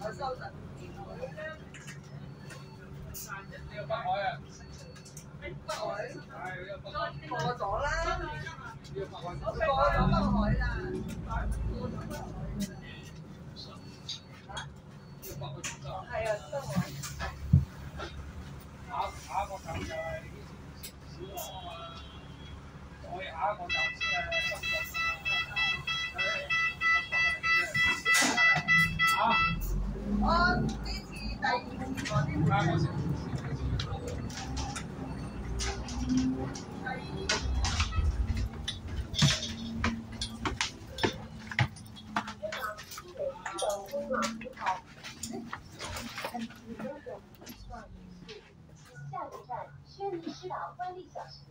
北海啊！北海過咗啦，我過咗北海啦。係啊，北海。下一個站就係小學啊，再下一個站先係深圳。我呢次第二次我啲。 下一站轩尼诗岛湾立小学。